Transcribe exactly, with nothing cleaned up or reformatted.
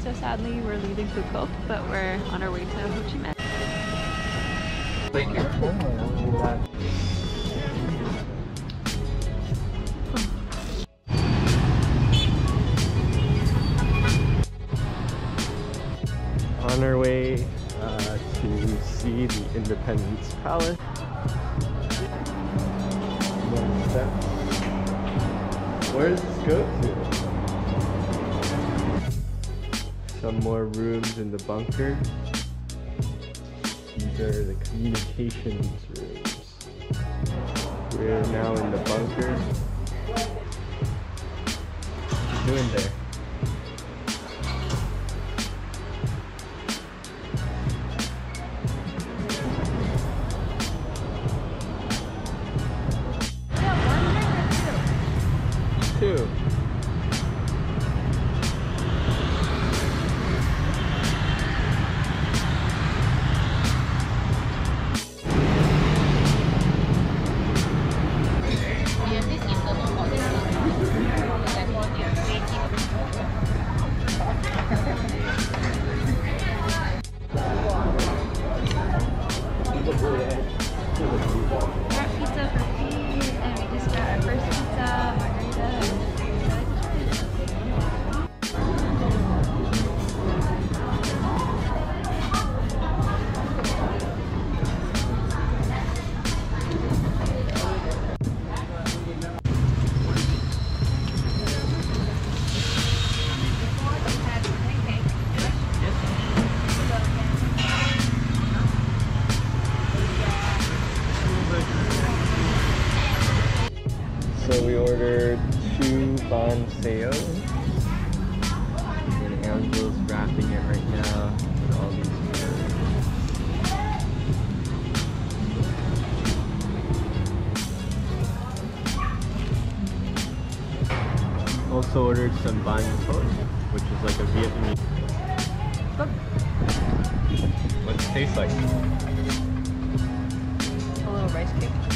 so sadly we're leaving Phuket, but we're on our way to Ho Chi Minh. Thank you. On our way uh, to see the Independence Palace. Where does this go to? Some more rooms in the bunker. These are the communications rooms. We're now in the bunker. What are you doing there? Two. Pizza for peas, and we just got our first pizza, margarita. So we ordered two banh seo, and Angela's wrapping it right now with all these herbs. Also ordered some banh pho, which is like a Vietnamese. What's it taste like? A little rice cake.